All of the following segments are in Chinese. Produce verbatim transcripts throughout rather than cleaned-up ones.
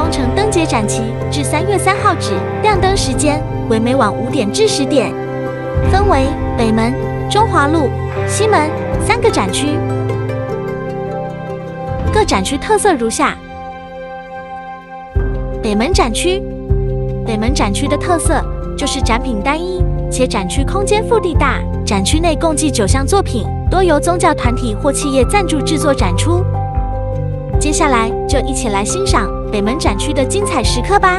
工程灯节展期至三月三号止，亮灯时间为每晚五点至十点，分为北门、中华路、西门三个展区。各展区特色如下：北门展区，北门展区的特色就是展品单一，且展区空间腹地大。展区内共计九项作品，多由宗教团体或企业赞助制作展出。接下来就一起来欣赏北门展区的精彩时刻吧。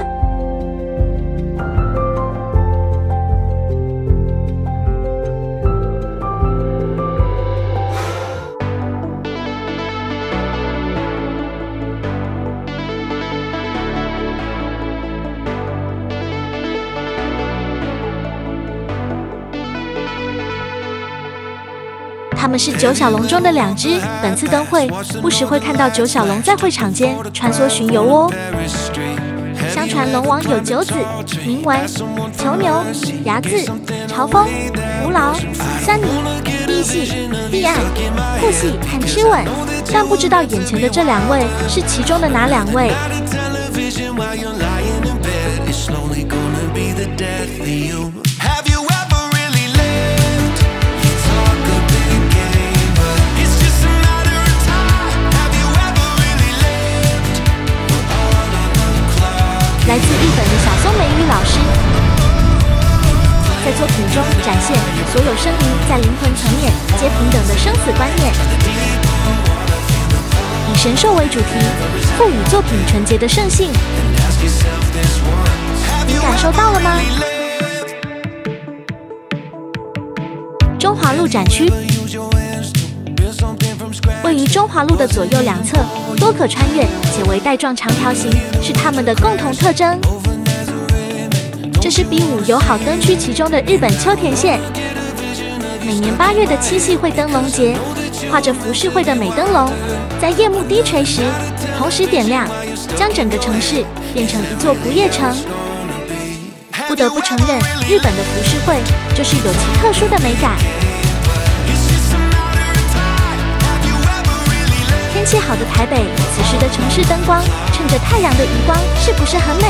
他们是九小龙中的两只，本次灯会不时会看到九小龙在会场间穿梭巡游哦。相传龙王有九子，名为囚牛、睚眦、朝风、吴劳、酸泥、碧玺、碧岸、护玺和螭吻，但不知道眼前的这两位是其中的哪两位。来自日本的小松美羽老师，在作品中展现所有生灵在灵魂层面皆平等的生死观念，以神兽为主题，赋予作品纯洁的圣性。你感受到了吗？中华路展区位于中华路的左右两侧，多可穿越且为带状长条形，是它们的共同特征。这是比武友好灯区其中的日本秋田县。每年八月的七夕会灯笼节，画着浮世绘的美灯笼，在夜幕低垂时同时点亮，将整个城市变成一座不夜城。不得不承认，日本的浮世绘就是有其特殊的美感。天气好的台北，此时的城市灯光趁着太阳的余光，是不是很美？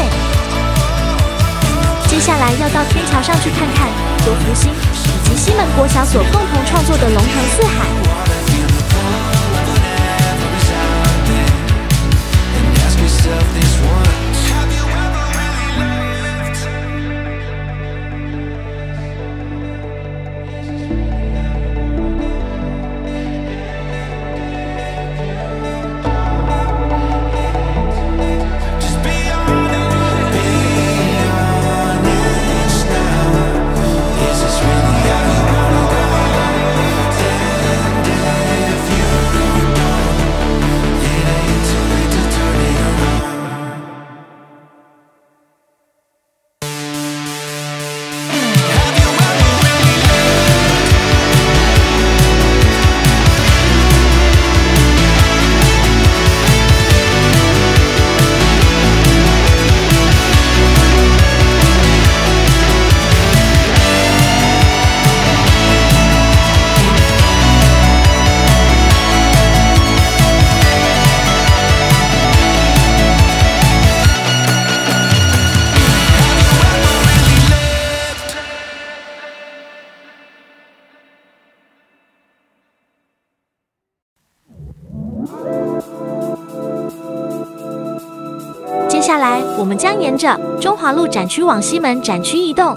接下来要到天桥上去看看由福星以及西门国小所共同创作的龙腾四海。接下来，我们将沿着中华路展区往西门展区移动。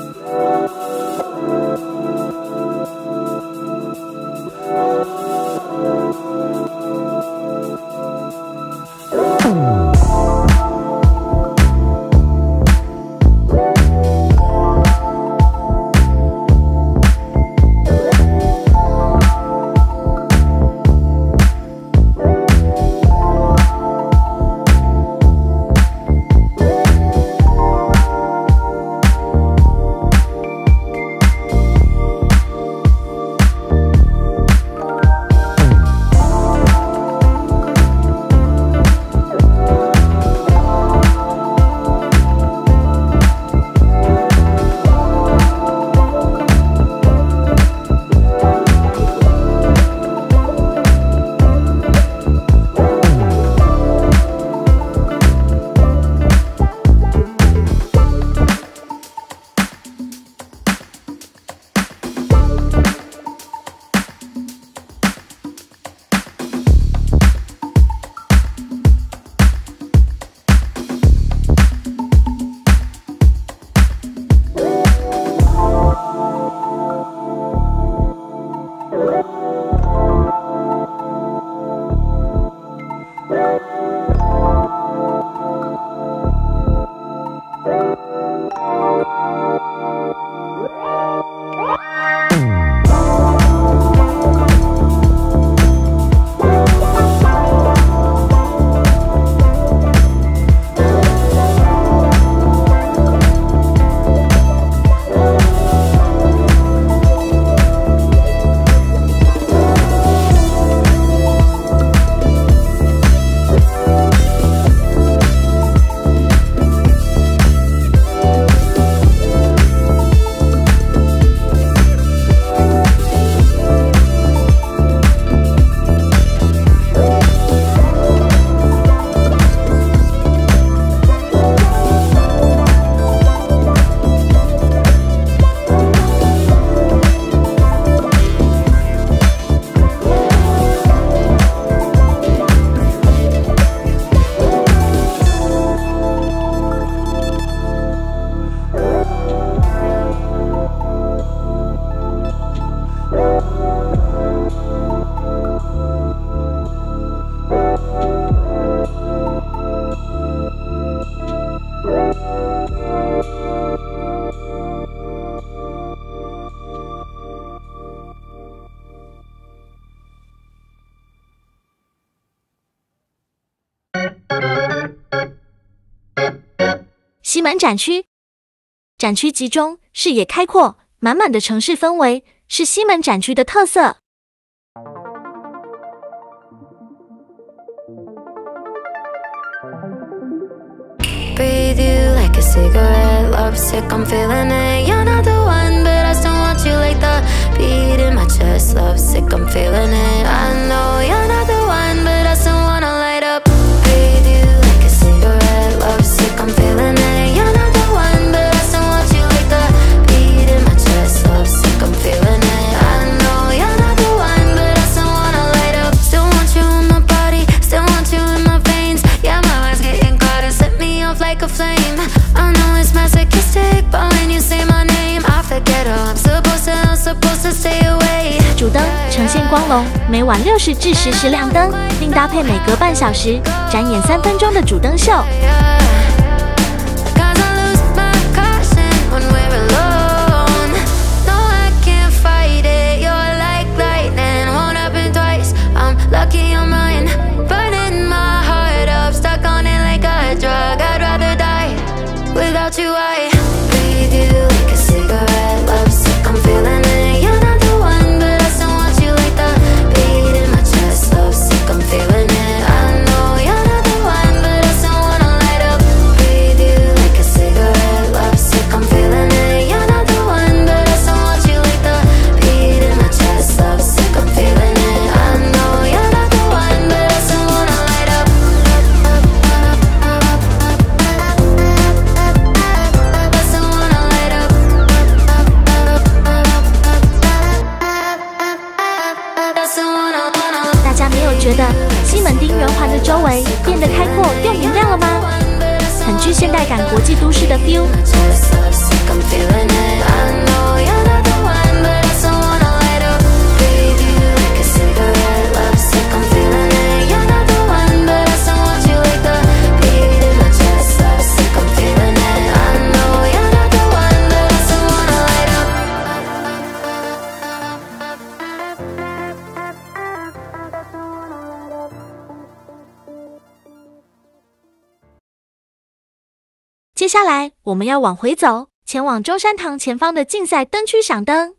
西门展区。展区集中，视野开阔，满满的城市氛围，是西门展区的特色。 Breathe you like a cigarette, lovesick, I'm feeling it. You're not the one, but I still want you like the beat in my chest. Lovesick, I'm feeling it. I know you're not the one, but I still wanna light up. Breathe you like a cigarette, lovesick, I'm feeling it. You're not the one, but I still want you like the beat in my chest. Lovesick, I'm feeling it. I know you're not the one, but I still wanna light up. Still want you in my body, still want you in my veins. Yeah, my mind's getting caught and set me off like a flame. I know it's masochistic, but when you say my name, I forget how I'm supposed to, I'm supposed to stay away. 主灯呈现光笼，每晚六十至十时亮灯，并搭配每隔半小时展演三分钟的主灯秀。 Cause I lose my caution when we're alone. No, I can't fight it. You're like lightning, won't happen twice. I'm lucky I'm mine, burning my heart up, stuck on it like a drug. I'd rather die without you. I breathe you like a cigarette, lovesick, I'm feeling it. You're not the one, but I still want you like the beat in my chest. Lovesick, I'm feeling it. I know you're not the one, but I still wanna light up. Breathe you like a cigarette, lovesick, I'm feeling it. You're not the one, but I still want you like the beat in my chest. Lovesick, I'm feeling it. I know you're not the one, but I still wanna light up. I still wanna light up. I still wanna wanna. 大家没有觉得西门町圆环的周围变得开阔又明亮了吗？很具现代感国际都市的 feel。 Just lovesick, I'm feeling it. I know you're not the one, but I still wanna light up. Breathe you like a cigarette, lovesick, I'm feeling it. You're not the one, but I still want you like the beat in my chest. Lovesick, I'm feeling it. I know you're not the one, but I still wanna light up. 接下来我们要往回走，前往中山堂前方的竞赛灯区赏灯。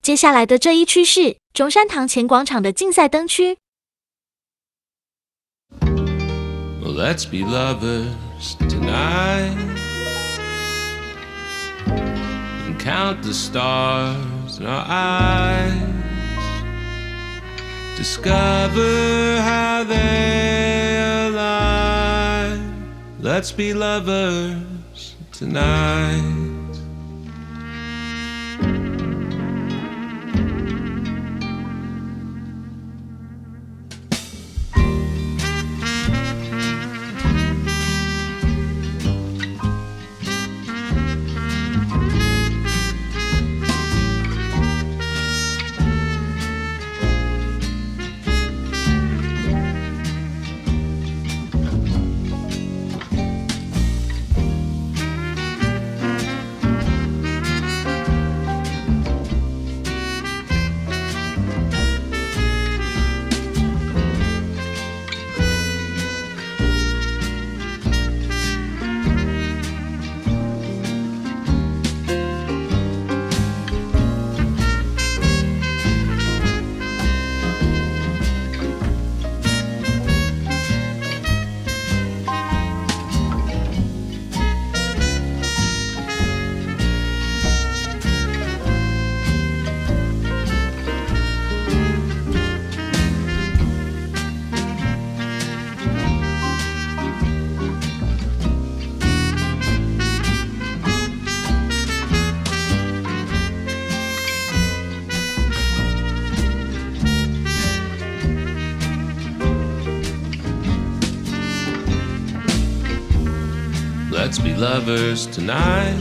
接下来的这一区是中山堂前广场的竞赛灯区。 Well, let's be lovers tonight and count the stars in our eyes. Discover how they align. Let's be lovers tonight. Let's be lovers tonight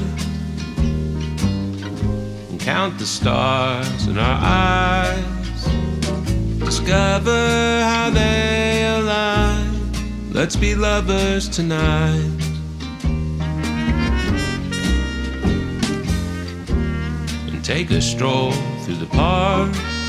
and count the stars in our eyes. Discover how they align. Let's be lovers tonight. And take a stroll through the park.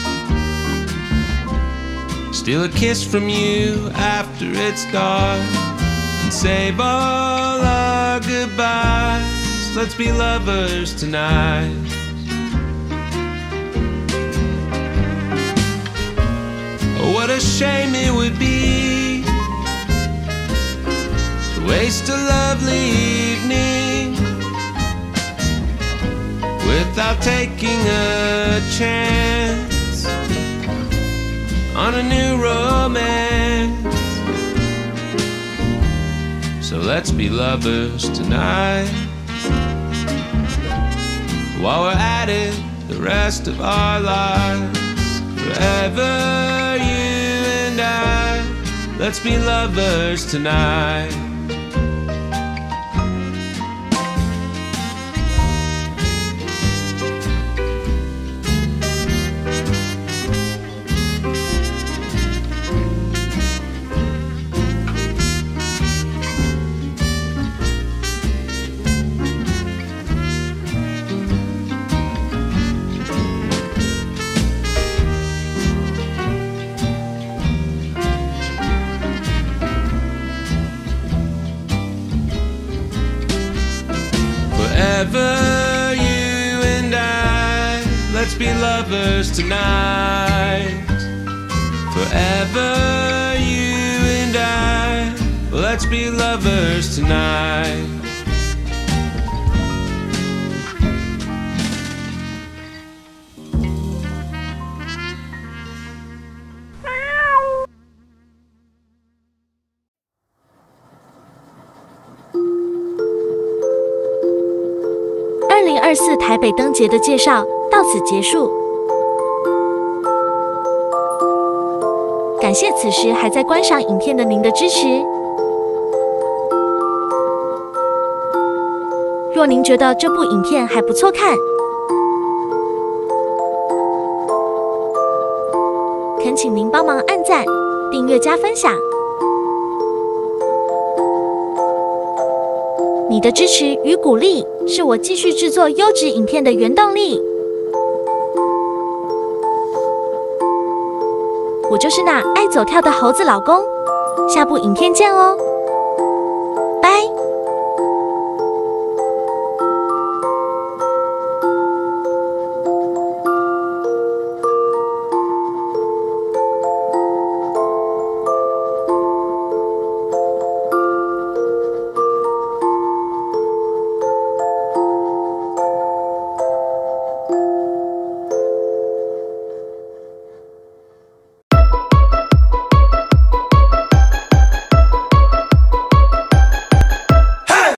Steal a kiss from you after it's dark. And save all our goodbyes. Let's be lovers tonight. Oh, what a shame it would be to waste a lovely evening without taking a chance on a new romance. So let's be lovers tonight. While we're at it the rest of our lives, forever you and I. Let's be lovers tonight. Forever you and I, let's be lovers tonight. Forever you and I, let's be lovers tonight. 二零二四台北灯节的介绍到此结束，感谢此时还在观赏影片的您的支持。若您觉得这部影片还不错看，恳请您帮忙按赞、订阅、加分享。你的支持与鼓励是我继续制作优质影片的原动力。我就是那爱走跳的猴子老公，下部影片见哦，拜。